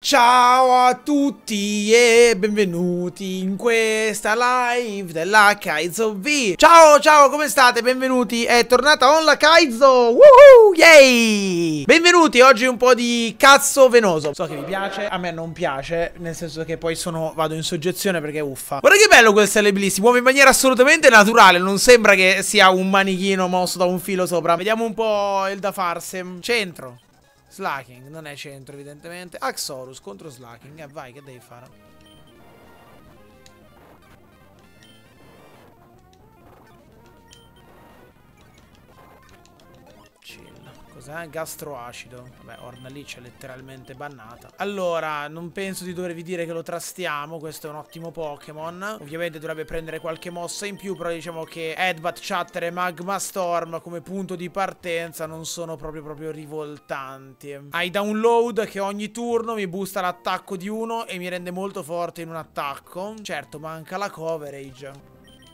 Ciao a tutti e benvenuti in questa live della Kaizo V. Ciao, come state? Benvenuti, è tornata on la Kaizo. Woohoo, yay! Benvenuti, oggi un po' di cazzo venoso. So che vi piace, a me non piace, nel senso che poi vado in soggezione perché uffa. Guarda che bello quel Celebi, si muove in maniera assolutamente naturale, non sembra che sia un manichino mosso da un filo sopra. Vediamo un po' il da farsi. Centro. Slacking, non è centro evidentemente. Axorus contro Slacking. Vai, che devi fare? Cos'è? Gastroacido. Vabbè, Orna lì c'è letteralmente bannata. Allora, non penso di dovervi dire che lo trastiamo. Questo è un ottimo Pokémon. Ovviamente dovrebbe prendere qualche mossa in più, però diciamo che Headbutt, Chatter e Magma Storm come punto di partenza non sono proprio rivoltanti. Hai download che ogni turno mi boosta l'attacco di uno e mi rende molto forte in un attacco. Certo, manca la coverage.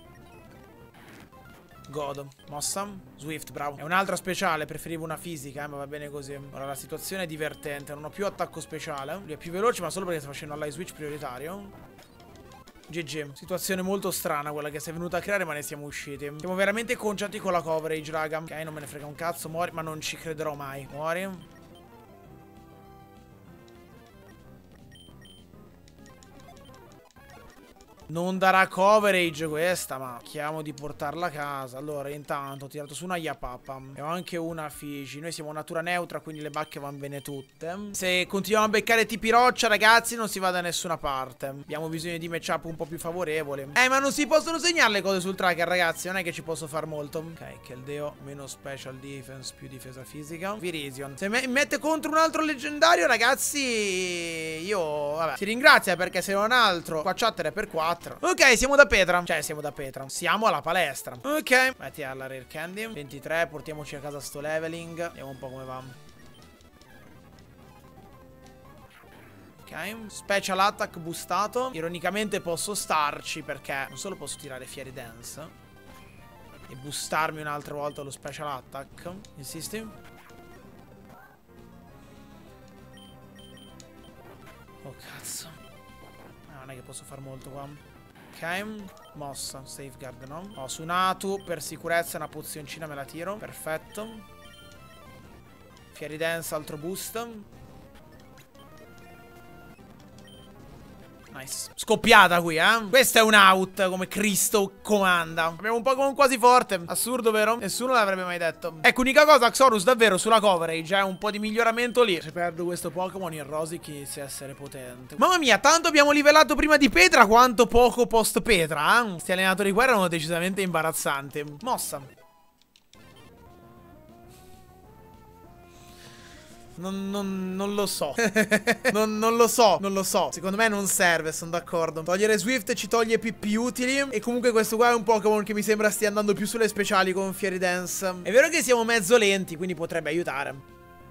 Godo. Mossa. Swift, bravo. È un'altra speciale, preferivo una fisica, ma va bene così. Ora la situazione è divertente. Non ho più attacco speciale. Lui è più veloce, ma solo perché sta facendo l'high switch prioritario. GG. Situazione molto strana quella che sei venuta a creare, ma ne siamo usciti. Siamo veramente conciati con la coverage, raga. Ok, non me ne frega un cazzo, muori. Ma non ci crederò mai. Muori. Non darà coverage questa, ma chiamo di portarla a casa. Allora, intanto ho tirato su una Yapapa e ho anche una Fiji. Noi siamo natura neutra, quindi le bacche vanno bene tutte. Se continuiamo a beccare tipi roccia, ragazzi, non si va da nessuna parte. Abbiamo bisogno di matchup un po' più favorevoli. Ma non si possono segnare le cose sul tracker, ragazzi. Non è che ci posso far molto. Ok, Keldeo, meno special defense, più difesa fisica. Virizion. Se mette contro un altro leggendario, ragazzi, io... Vabbè, si ringrazia perché se non altro, qua chatter è per 4. Ok, siamo da Petra. Cioè, siamo da Petra. Siamo alla palestra. Ok. Metti alla Rare Candy. 23, portiamoci a casa sto leveling. Vediamo un po' come va. Ok. Special attack boostato. Ironicamente posso starci perché non solo posso tirare Fairy Dance e boostarmi un'altra volta lo special attack. Insisti? Oh, cazzo. Non è che posso far molto qua. Ok, mossa, safeguard no. Ho su Natu, per sicurezza una pozioncina me la tiro. Perfetto. Fairy Dance, altro boost. Nice. Scoppiata qui, eh. Questo è un out, come Cristo comanda. Abbiamo un Pokémon quasi forte. Assurdo, vero? Nessuno l'avrebbe mai detto. Ecco, unica cosa, Axorus, davvero, sulla coverage, un po' di miglioramento lì. Se perdo questo Pokémon, il Rosic inizia a essere potente. Mamma mia, tanto abbiamo livellato prima di Petra quanto poco post Petra, eh. Questi allenatori qua erano decisamente imbarazzanti. Mossa. Non lo so. non lo so. Secondo me non serve, sono d'accordo. Togliere Swift ci toglie PP utili. E comunque questo qua è un Pokémon che mi sembra stia andando più sulle speciali con Fairy Dance. È vero che siamo mezzo lenti, quindi potrebbe aiutare.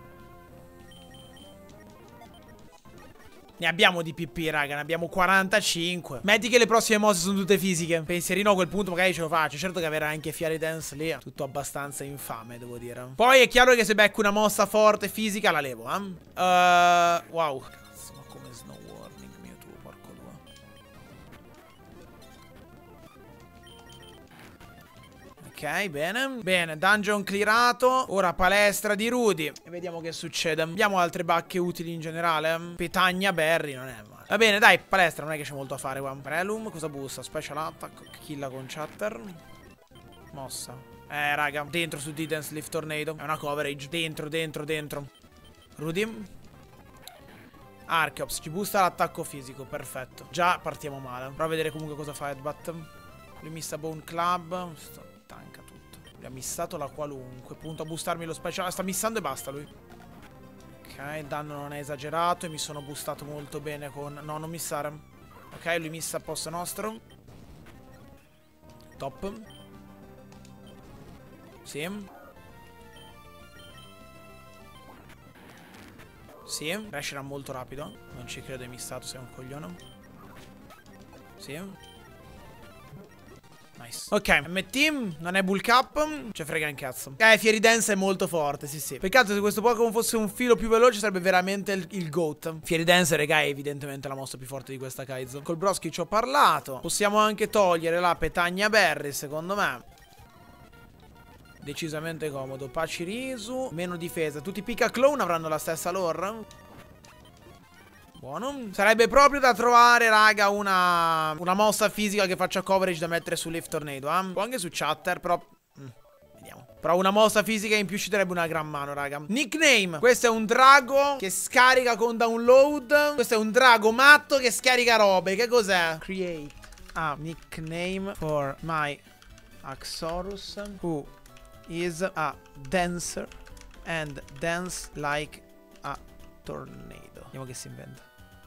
Ne abbiamo di PP, raga, ne abbiamo 45. Metti che le prossime mosse sono tutte fisiche. Pensierino a quel punto magari ce lo faccio. Certo che avere anche Fairy Dance lì. Tutto abbastanza infame, devo dire. Poi è chiaro che se becco una mossa forte fisica la levo, eh. Wow. Cazzo, ma come Snow Warning, Mewtwo, porco due. Ok, bene. Bene, dungeon clearato. Ora palestra di Rudy. E vediamo che succede. Abbiamo altre bacche utili in generale. Petagna Berry, non è male. Va bene, dai, palestra, non è che c'è molto a fare qua. Prelum, cosa busta? Special attack, killa con Chatter. Mossa. Raga, dentro su Didance Leaf Tornado. È una coverage. Dentro. Rudy. Archeops, ci boosta l'attacco fisico, perfetto. Già partiamo male. Prova a vedere comunque cosa fa Headbutt. Lui missa Bone Club. Tanca tutto. Lui ha missato la qualunque. Punto a boostarmi lo special. Sta missando e basta lui. Ok, il danno non è esagerato. E mi sono boostato molto bene con... No, non missare. Ok, lui missa a posto nostro. Top. Sì. Sì. Rash era molto rapido. Non ci credo, hai missato, sei un coglione. Sì. Nice. Ok, MT non è bulk up. Ci frega un cazzo. Fiery Dance è molto forte, sì sì. Peccato se questo Pokémon fosse un filo più veloce sarebbe veramente il GOAT. Fiery Dance, raga, è evidentemente la mossa più forte di questa Kaizo. Col Broski ci ho parlato. Possiamo anche togliere la Petagna Berry, secondo me. Decisamente comodo. Pachirisu, meno difesa. Tutti i Pika Clone avranno la stessa lore. Buono. Sarebbe proprio da trovare, raga, una mossa fisica che faccia coverage da mettere su Leaf Tornado, O anche su Chatter, però... vediamo. Però una mossa fisica in più ci darebbe una gran mano, raga. Nickname. Questo è un drago che scarica con download. Questo è un drago matto che scarica robe. Che cos'è? Create a nickname for my Axorus who is a dancer and dance like a tornado. Vediamo che si inventa.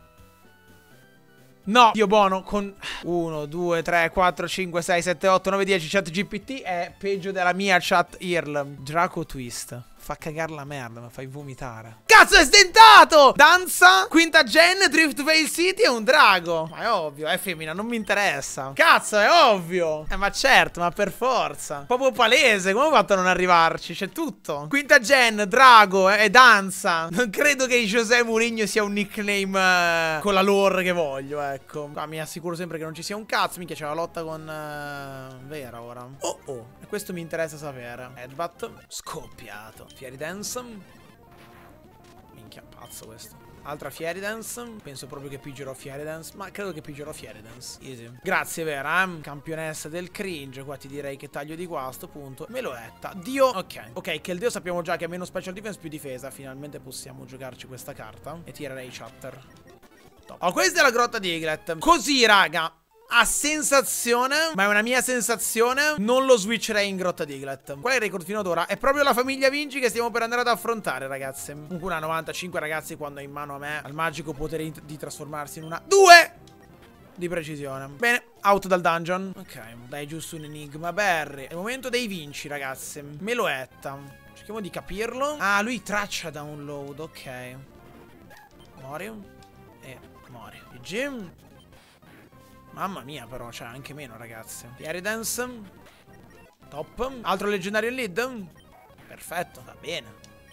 No, io buono con 1, 2, 3, 4, 5, 6, 7, 8, 9, 10 chat GPT è peggio della mia chat IRL. Draco Twist. Fa cagare la merda, ma fai vomitare. Cazzo, è stentato! Danza, quinta gen, Drift Veil City è un drago. Ma è ovvio, è femmina, non mi interessa. Cazzo, è ovvio. Ma certo, ma per forza. Proprio palese, come ho fatto a non arrivarci? C'è tutto. Quinta gen, drago e danza. Non credo che José Mourinho sia un nickname con la lore che voglio, ecco. Qua mi assicuro sempre che non ci sia un cazzo. Minchia, c'è la lotta con Vera ora. Oh. E questo mi interessa sapere. Headbutt. Scoppiato. Fiery Dance. Minchia, pazzo questo. Altra Fiery Dance. Penso proprio che pigerò Fiery Dance. Ma credo che pigerò Fiery Dance. Easy. Grazie, Vera. Campionessa del cringe. Qua ti direi che taglio di qua a sto punto. Meloetta. Dio. Ok, che il Dio sappiamo già che ha meno special defense più difesa. Finalmente possiamo giocarci questa carta. E tirerei Chatter. Top. Questa è la grotta di Eaglet. Così, raga. A sensazione, ma è una mia sensazione, non lo switcherei in grotta di Eaglet. Qual è il record fino ad ora? È proprio la famiglia Vinci che stiamo per andare ad affrontare, ragazzi. Comunque una 95, ragazzi, quando è in mano a me al magico potere di trasformarsi in una 2 di precisione. Bene, out dal dungeon. Ok, dai, giusto un enigma. Berry. È il momento dei Vinci, ragazzi. Meloetta. Cerchiamo di capirlo. Ah, lui traccia download, ok. Mori. E mori. Jim. Mamma mia, però, c'è anche meno, ragazzi. Fiery Dance. Top. Altro leggendario in lead. Perfetto, va bene.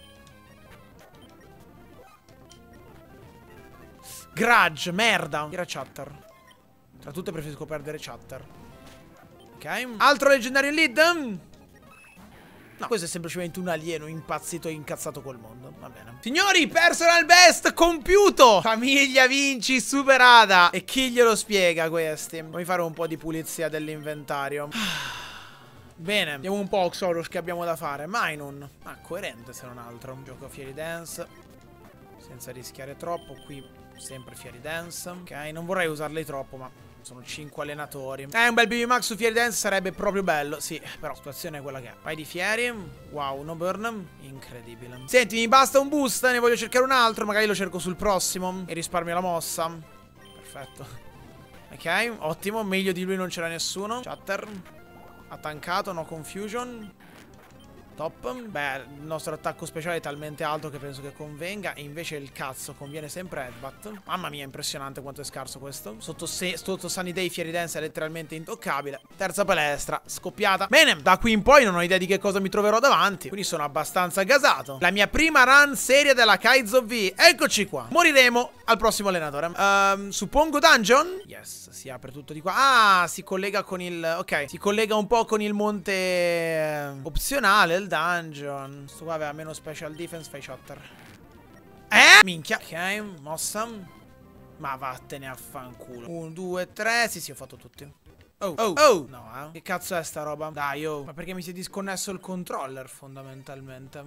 Grudge, merda. Tira Chatter. Tra tutte preferisco perdere Chatter. Ok. Altro leggendario in lead. No, questo è semplicemente un alieno impazzito e incazzato col mondo. Va bene. Signori, personal best compiuto. Famiglia Vinci superata. E chi glielo spiega questi? Fammi fare un po' di pulizia dell'inventario. Bene, vediamo un po' Xorus che abbiamo da fare. Minun. Ah, coerente se non altro. Gioco Fiery Dance senza rischiare troppo. Qui sempre Fiery Dance. Ok, non vorrei usarli troppo, ma sono 5 allenatori. Un bel BB Max su Fiery Dance sarebbe proprio bello. Sì, però la situazione è quella che è. Vai di Fiery. Wow, no burn. Incredibile. Senti, mi basta un boost. Ne voglio cercare un altro. Magari lo cerco sul prossimo e risparmio la mossa. Perfetto. Ok, ottimo. Meglio di lui non c'era nessuno. Chatter. Ha tankato, no confusion. Top. Beh, il nostro attacco speciale è talmente alto che penso che convenga. E invece il cazzo conviene sempre Headbutt. Mamma mia, impressionante quanto è scarso questo. Sotto Sunny Day Fiery Dance è letteralmente intoccabile. Terza palestra, scoppiata. Bene, da qui in poi non ho idea di che cosa mi troverò davanti, quindi sono abbastanza gasato. La mia prima run seria della Kaizo V. Eccoci qua. Moriremo al prossimo allenatore. Suppongo dungeon? Yes, si apre tutto di qua. Ah, si collega con il... ok, si collega un po' con il monte opzionale, il dungeon. Sto qua aveva meno special defense, fai Chatter. Minchia. Ok, mossa. Ma vattene a fanculo. 1, 2, 3. Sì, ho fatto tutti. Oh. No, che cazzo è sta roba? Dai, oh. Ma perché mi si è disconnesso il controller, fondamentalmente.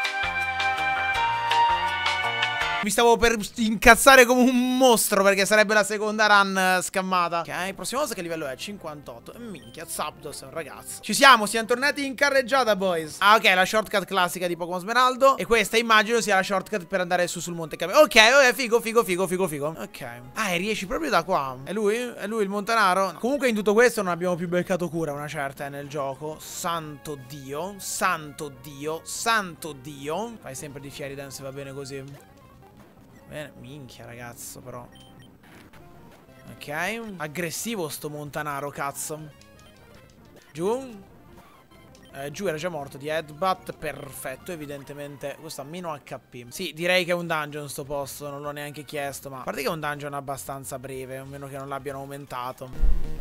Mi stavo per incazzare come un mostro perché sarebbe la seconda run scammata. Ok, prossima cosa che livello è? 58. Minchia, Zapdos è un ragazzo. Ci siamo tornati in carreggiata, boys. Ah, ok, la shortcut classica di Pokémon Smeraldo. E questa immagino sia la shortcut per andare su sul Monte Camino. Ok, figo. Ok. Ah, e riesci proprio da qua. È lui? È lui il montanaro? No. Comunque in tutto questo non abbiamo più beccato cura una certa nel gioco. Santo Dio. Santo Dio. Fai sempre di Fiery Dance, va bene così. Bene, minchia ragazzo però. Ok, aggressivo sto montanaro, cazzo. Giù. Giù era già morto di headbutt. Perfetto, evidentemente questo ha meno HP. Sì, direi che è un dungeon sto posto. Non l'ho neanche chiesto, ma a parte che è un dungeon abbastanza breve, a meno che non l'abbiano aumentato.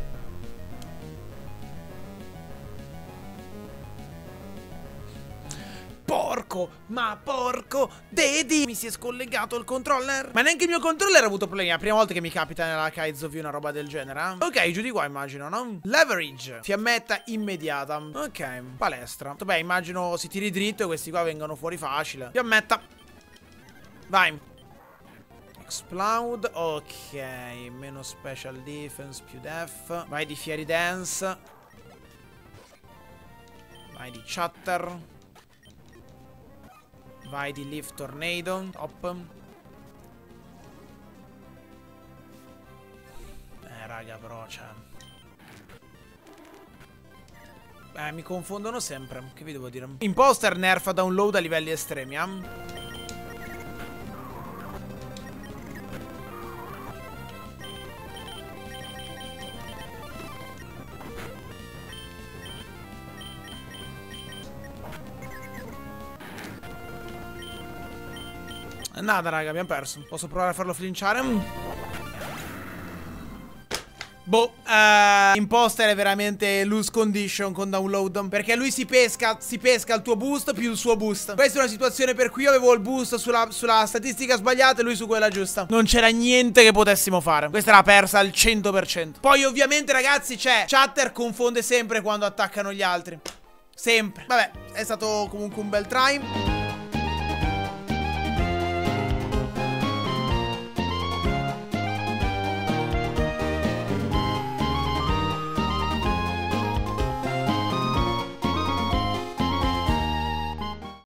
Porco, ma porco Dedi, mi si è scollegato il controller. Ma neanche il mio controller ha avuto problemi. È la prima volta che mi capita nella Kaizo V una roba del genere, eh? Ok, giù di qua immagino, no? Leverage, fiammetta immediata. Ok, palestra. Vabbè, immagino si tiri dritto e questi qua vengono fuori facile. Fiammetta. Vai. Explode. Ok, meno special defense, più def. Vai di Fairy Dance. Vai di Chatter. Vai di Leaf Tornado. Top. Raga, però, cioè. Mi confondono sempre. Che vi devo dire? Imposter nerfa download a livelli estremi, Nada, raga, abbiamo perso. Posso provare a farlo flinciare? Boh, Imposter è veramente lose condition con download, perché lui si pesca il tuo boost più il suo boost. Questa è una situazione per cui io avevo il boost sulla statistica sbagliata e lui su quella giusta. Non c'era niente che potessimo fare. Questa era persa al 100%. Poi ovviamente, ragazzi, c'è Chatter confonde sempre quando attaccano gli altri. Sempre. Vabbè, è stato comunque un bel try.